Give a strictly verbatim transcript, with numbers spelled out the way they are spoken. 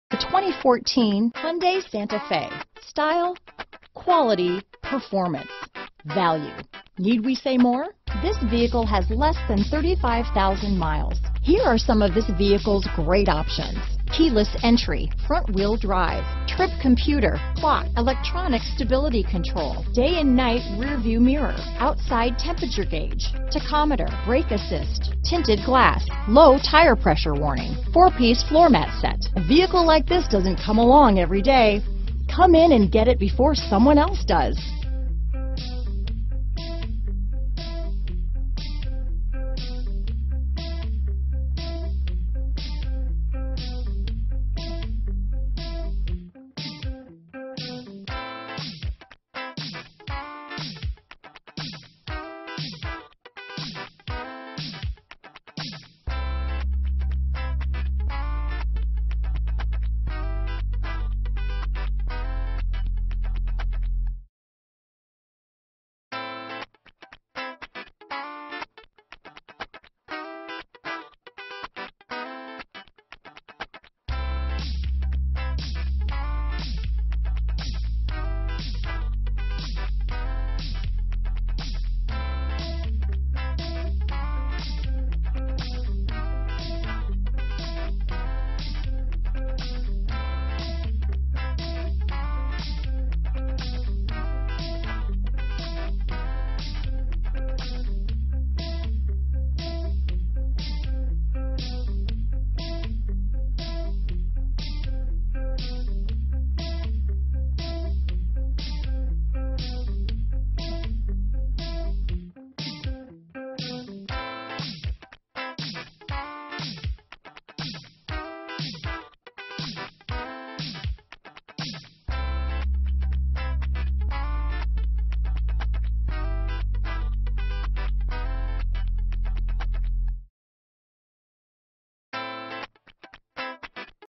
The twenty fourteen Hyundai Santa Fe. Style, quality, performance, value. Need we say more? This vehicle has less than thirty-five thousand miles. Here are some of this vehicle's great options: keyless entry, front wheel drive, trip computer, clock, electronic stability control, day and night rear view mirror, outside temperature gauge, tachometer, brake assist, tinted glass, low tire pressure warning, four-piece floor mat set. A vehicle like this doesn't come along every day. Come in and get it before someone else does.